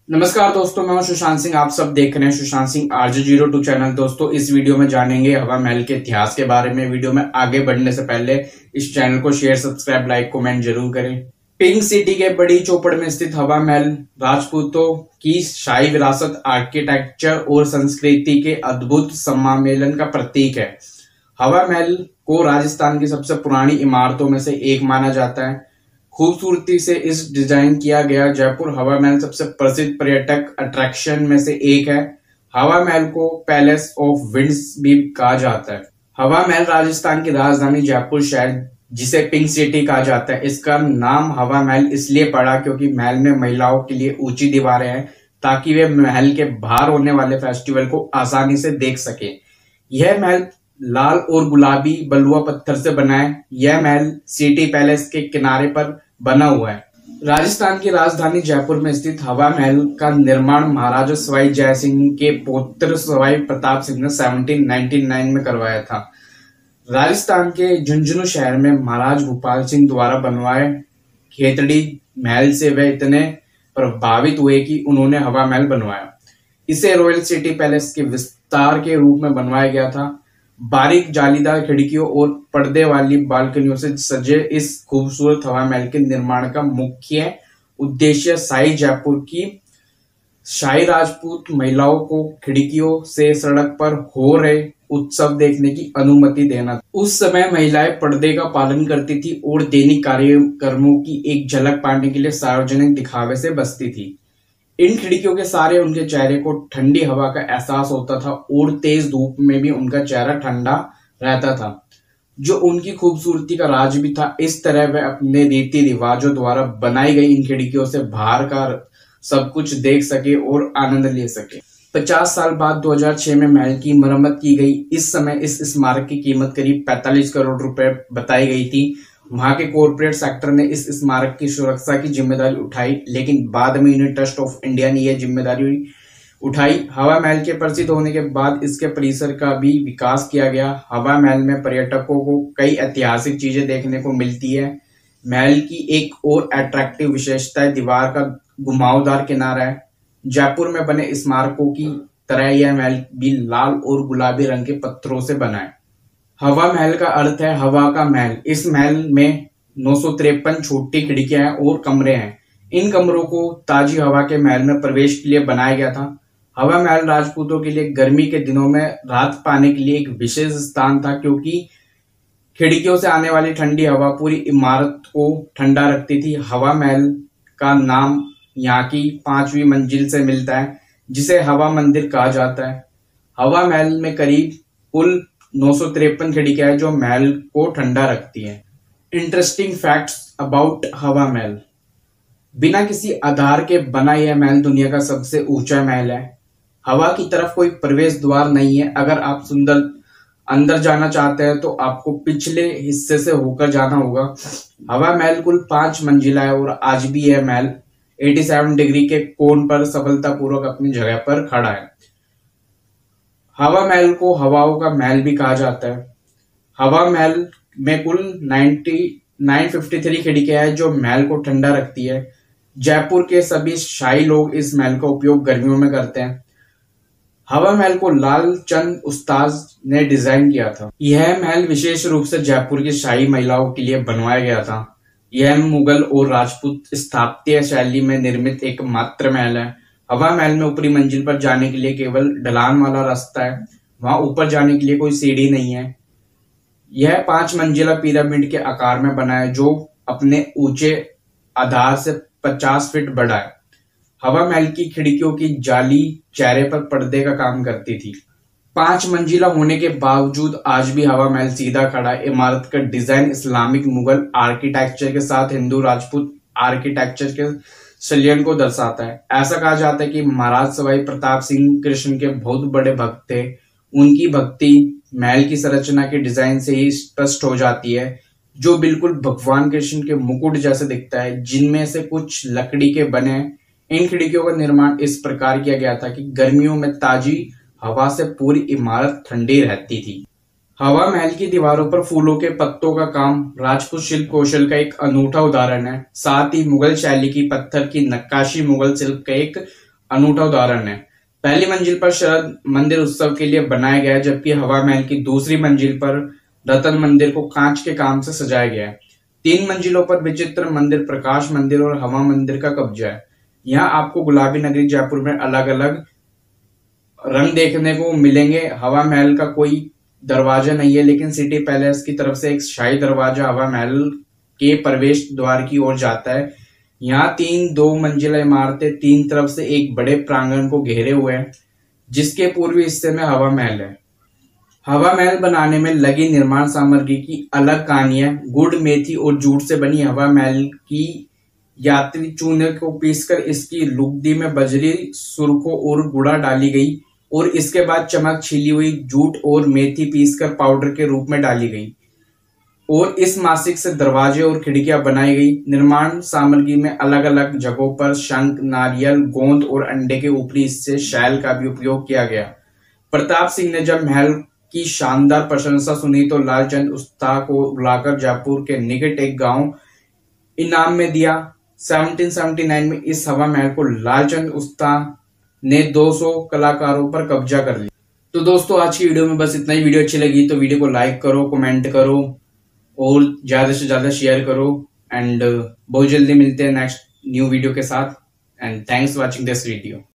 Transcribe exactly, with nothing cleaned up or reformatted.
नमस्कार दोस्तों, मैं हूं सुशांत सिंह। आप सब देख रहे हैं Sushant Singh RJ zero two channel. दोस्तों, इस वीडियो में जानेंगे हवा महल के इतिहास के बारे में। वीडियो में आगे बढ़ने से पहले इस चैनल को शेयर, सब्सक्राइब, लाइक, कमेंट जरूर करें। पिंक सिटी के बड़ी चौपड़ में स्थित हवा महल राजपूतों की शाही विरासत, आर्किटेक्चर और संस्कृति के अद्भुत सम्मेलन का प्रतीक है। हवा महल को राजस्थान की सबसे पुरानी इमारतों में से एक माना जाता है। खूबसूरती से इस डिजाइन किया गया जयपुर हवा महल सबसे प्रसिद्ध पर्यटक अट्रैक्शन में से एक है। हवा महल को पैलेस ऑफ विंड्स भी कहा जाता है। हवा महल राजस्थान की राजधानी जयपुर शहर, जिसे पिंक सिटी कहा जाता है, इसका नाम हवा महल इसलिए पड़ा क्योंकि महल में महिलाओं के लिए ऊंची दीवारें हैं ताकि वे महल के बाहर होने वाले फेस्टिवल को आसानी से देख सके। यह महल लाल और गुलाबी बलुआ पत्थर से बना है। यह महल सिटी पैलेस के किनारे पर बना हुआ है। राजस्थान की राजधानी जयपुर में स्थित हवा महल का निर्माण महाराजा सवाई जय सिंह के पौत्र सवाई प्रताप सिंह ने सत्रह सौ निन्यानवे में करवाया था। राजस्थान के झुंझुनू शहर में महाराज भूपाल सिंह द्वारा बनवाए खेतड़ी महल से वे इतने प्रभावित हुए कि उन्होंने हवा महल बनवाया। इसे रॉयल सिटी पैलेस के विस्तार के रूप में बनवाया गया था। बारीक जालीदार खिड़कियों और पर्दे वाली बालकनियों से सजे इस खूबसूरत हवा महल के निर्माण का मुख्य उद्देश्य शाही जयपुर की शाही राजपूत महिलाओं को खिड़कियों से सड़क पर हो रहे उत्सव देखने की अनुमति देना। उस समय महिलाएं पर्दे का पालन करती थी और दैनिक कार्यक्रमों की एक झलक पाने के लिए सार्वजनिक दिखावे से बचती थी। इन खिड़कियों के सहारे उनके चेहरे को ठंडी हवा का एहसास होता था और तेज धूप में भी उनका चेहरा ठंडा रहता था, जो उनकी खूबसूरती का राज भी था। इस तरह वे अपने रीति रिवाजों द्वारा बनाई गई इन खिड़कियों से बाहर का सब कुछ देख सके और आनंद ले सके। पचास साल बाद दो हज़ार छह में महल की मरम्मत की गई। इस समय इस स्मारक की कीमत करीब पैंतालीस करोड़ रुपए बताई गई थी। वहां के कॉर्पोरेट सेक्टर ने इस स्मारक की सुरक्षा की जिम्मेदारी उठाई, लेकिन बाद में यूनियन ट्रस्ट ऑफ इंडिया ने यह जिम्मेदारी उठाई। हवा महल के प्रसिद्ध होने के बाद इसके परिसर का भी विकास किया गया। हवा महल में पर्यटकों को कई ऐतिहासिक चीजें देखने को मिलती है। महल की एक और अट्रैक्टिव विशेषता है दीवार का घुमावदार किनारा है। जयपुर में बने स्मारकों की तरह यह महल भी लाल और गुलाबी रंग के पत्थरों से बना है। हवा महल का अर्थ है हवा का महल। इस महल में नौ सौ तिरपन छोटी खिड़कियां हैं और कमरे हैं। इन कमरों को ताजी हवा के महल में प्रवेश के लिए बनाया गया था। हवा महल राजपूतों के लिए गर्मी के दिनों में राहत पाने के लिए एक विशेष स्थान था, क्योंकि खिड़कियों से आने वाली ठंडी हवा पूरी इमारत को ठंडा रखती थी। हवा महल का नाम यहाँ की पांचवी मंजिल से मिलता है, जिसे हवा मंदिर कहा जाता है। हवा महल में करीब कुल नौ सौ तिरपन खिड़कियां हैं जो महल को ठंडा रखती हैं। इंटरेस्टिंग फैक्ट्स अबाउट हवा महल। बिना किसी आधार के बना यह महल दुनिया का सबसे ऊंचा महल है। हवा की तरफ कोई प्रवेश द्वार नहीं है। अगर आप सुंदर अंदर जाना चाहते हैं तो आपको पिछले हिस्से से होकर जाना होगा। हवा महल कुल पांच मंजिला है और आज भी यह महल सत्तासी डिग्री के कोण पर सफलतापूर्वक अपनी जगह पर खड़ा है। हवा महल को हवाओं का महल भी कहा जाता है। हवा महल में कुल नौ सौ तिरेपन खिड़कियां हैं जो महल को ठंडा रखती है। जयपुर के सभी शाही लोग इस महल का उपयोग गर्मियों में करते हैं। हवा महल को लाल चंद उस्ताद ने डिजाइन किया था। यह महल विशेष रूप से जयपुर की शाही महिलाओं के लिए बनवाया गया था। यह मुगल और राजपूत स्थापत्य शैली में निर्मित एक मात्र महल है। हवा महल में ऊपरी मंजिल पर जाने के लिए केवल ढलान वाला रास्ता है। वहां ऊपर जाने के लिए कोई सीढ़ी नहीं है। यह पांच मंजिला पिरामिड के आकार में बना है, जो अपने ऊंचे आधार से पचास फीट बड़ा है। हवा महल की खिड़कियों की जाली चेहरे पर पर्दे का काम करती थी। पांच मंजिला होने के बावजूद आज भी हवा महल सीधा खड़ा है। इमारत का डिजाइन इस्लामिक मुगल आर्किटेक्चर के साथ हिंदू राजपूत आर्किटेक्चर के संलयन को दर्शाता है। ऐसा कहा जाता है कि महाराज सवाई प्रताप सिंह कृष्ण के बहुत बड़े भक्त थे। उनकी भक्ति महल की संरचना के डिजाइन से ही स्पष्ट हो जाती है, जो बिल्कुल भगवान कृष्ण के मुकुट जैसे दिखता है, जिनमें से कुछ लकड़ी के बने हैं। इन खिड़कियों का निर्माण इस प्रकार किया गया था कि गर्मियों में ताजी हवा से पूरी इमारत ठंडी रहती थी। हवा महल की दीवारों पर फूलों के पत्तों का काम राजपूत शिल्प कौशल का एक अनूठा उदाहरण है। साथ ही मुगल शैली की पत्थर की नक्काशी मुगल शिल्प का एक अनूठा उदाहरण है। पहली मंजिल पर शरद मंदिर उत्सव के लिए बनाया गया है, जबकि हवा महल की दूसरी मंजिल पर रतन मंदिर को कांच के काम से सजाया गया है। तीन मंजिलों पर विचित्र मंदिर, प्रकाश मंदिर और हवा मंदिर का कब्जा है। यहाँ आपको गुलाबी नगरी जयपुर में अलग अलग रंग देखने को मिलेंगे। हवा महल का कोई दरवाजा नहीं है, लेकिन सिटी पैलेस की तरफ से एक शाही दरवाजा हवा महल के प्रवेश द्वार की ओर जाता है। यहाँ तीन दो मंजिला इमारतें तीन तरफ से एक बड़े प्रांगण को घेरे हुए हैं, जिसके पूर्वी हिस्से में हवा महल है। हवा महल बनाने में लगी निर्माण सामग्री की अलग कहानी है। गुड़, मेथी और जूट से बनी हवा महल की यात्री चूने को पीसकर इसकी लुगदी में बजरी, सुरखों और गुड़ा डाली गई और इसके बाद चमक छीली हुई जूट और मेथी पीसकर पाउडर के रूप में डाली गई और इस मासिक से दरवाजे और खिड़कियां बनाई गई। निर्माण सामग्री में अलग अलग जगहों पर शंख, नारियल, गोंद और अंडे के ऊपरी हिस्से शैल का भी उपयोग किया गया। प्रताप सिंह ने जब महल की शानदार प्रशंसा सुनी तो लालचंद उस्ताह को बुलाकर जयपुर के निकट एक गांव इनाम में दिया। सत्रह सौ उन्यासी में इस हवा महल को लालचंद उस्ताह ने दो सौ कलाकारों पर कब्जा कर लिया। तो दोस्तों आज की वीडियो में बस इतना ही। वीडियो अच्छी लगी तो वीडियो को लाइक करो, कमेंट करो और ज्यादा से ज्यादा शेयर करो। एंड बहुत जल्दी मिलते हैं नेक्स्ट न्यू वीडियो के साथ। And thanks for watching this video.